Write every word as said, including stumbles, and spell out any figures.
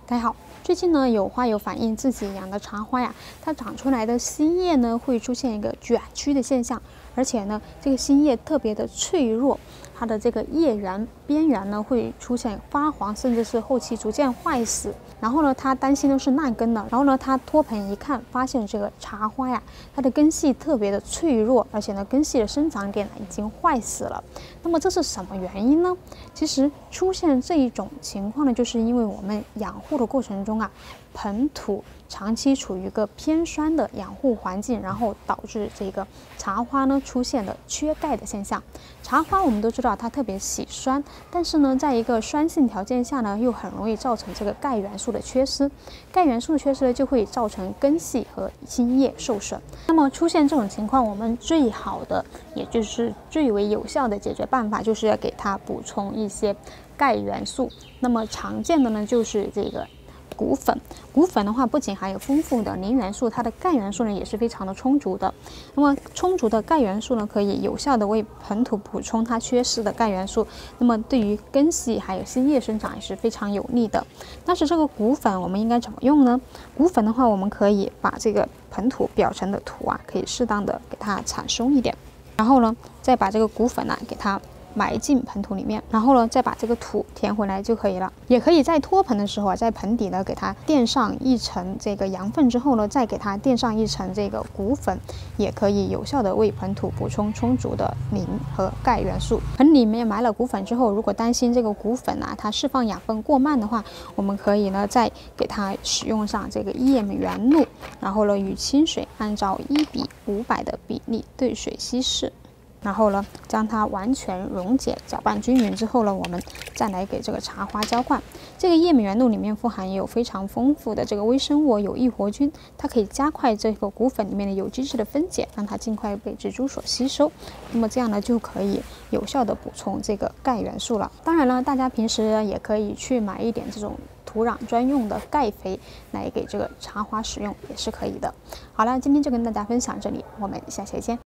大家好，最近呢有花友反映自己养的茶花呀，它长出来的新叶呢会出现一个卷曲的现象，而且呢这个新叶特别的脆弱，它的这个叶缘边缘呢会出现发黄，甚至是后期逐渐坏死。然后呢，他担心的是烂根了。然后呢，他托盆一看，发现这个茶花呀，它的根系特别的脆弱，而且呢根系的生长点已经坏死了。那么这是什么原因呢？其实出现这一种情况呢，就是因为我们养护的过程中啊，盆土长期处于一个偏酸的养护环境，然后导致这个茶花呢出现了缺钙的现象。茶花我们都知道它特别喜酸，但是呢，在一个酸性条件下呢，又很容易造成这个钙元素的缺失。钙元素的缺失呢，就会造成根系和新叶受损。那么出现这种情况，我们最好的，也就是最为有效的解决办法，就是要给它补充一些钙元素。那么常见的呢，就是这个骨粉。骨粉的话，不仅含有丰富的磷元素，它的钙元素呢也是非常的充足的。那么充足的钙元素呢，可以有效的为盆土补充它缺失的钙元素。那么对于根系还有新叶生长也是非常有利的。但是这个骨粉我们应该怎么用呢？骨粉的话，我们可以把这个盆土表层的土啊，可以适当的给它铲松一点，然后呢，再把这个骨粉呢、啊、给它埋进盆土里面，然后呢，再把这个土填回来就可以了。也可以在托盆的时候啊，在盆底呢给它垫上一层这个羊粪之后呢，再给它垫上一层这个骨粉，也可以有效的为盆土补充充足的磷和钙元素。盆里面埋了骨粉之后，如果担心这个骨粉啊它释放养分过慢的话，我们可以呢再给它使用上这个叶原露，然后呢与清水按照一比五百的比例兑水稀释。然后呢，将它完全溶解、搅拌均匀之后呢，我们再来给这个茶花浇灌。这个叶美原露里面富含有非常丰富的这个微生物有益活菌，它可以加快这个骨粉里面的有机质的分解，让它尽快被植株所吸收。那么这样呢，就可以有效的补充这个钙元素了。当然了，大家平时也可以去买一点这种土壤专用的钙肥来给这个茶花使用，也是可以的。好了，今天就跟大家分享这里，我们下期再见。